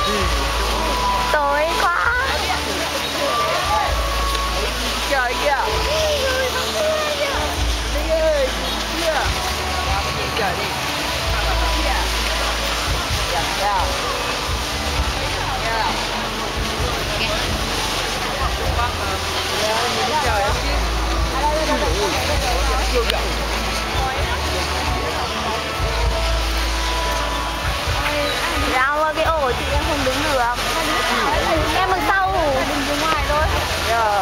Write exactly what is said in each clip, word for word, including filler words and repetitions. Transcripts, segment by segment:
Tối quá. Trời kìa. Đi ơi, kia. Trời đi. Dạ, dạ. Trời em chứ. Ra qua cái ổ chị em không đứng được. Em đằng sau, đứng dưới ngoài thôi. Yeah.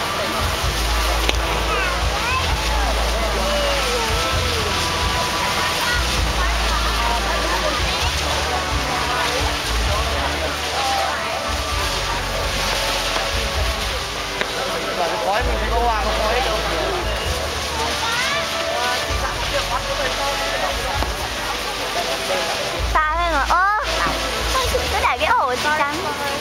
Và cái khói mình không có hoa, không khói đâu. Xa thế mà. Ơ, sao chị cứ để cái ổ của chị trắng?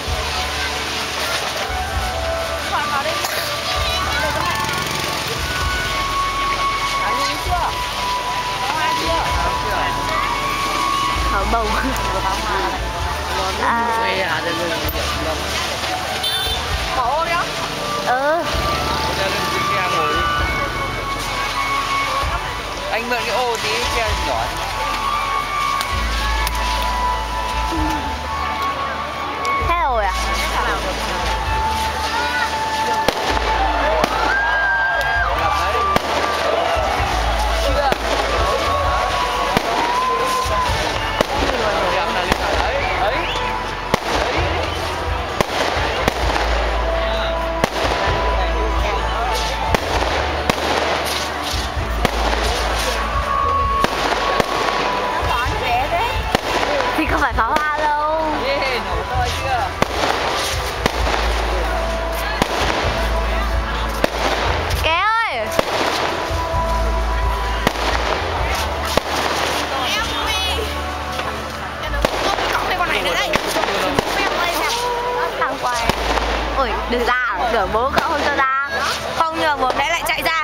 Thở bầu. À. Khổ đó. Ừ. Anh mượn cái ô tí che nhỏ. Thế rồi à? Thì không phải pháo hoa đâu. Yeah, nổ to chưa? Kế ơi. Em đi. Cộng thêm con này nữa đây. Thằng quay. Ôi, đừng ra, tưởng bố cậu không cho ra. Không nhờ bố đấy lại chạy ra.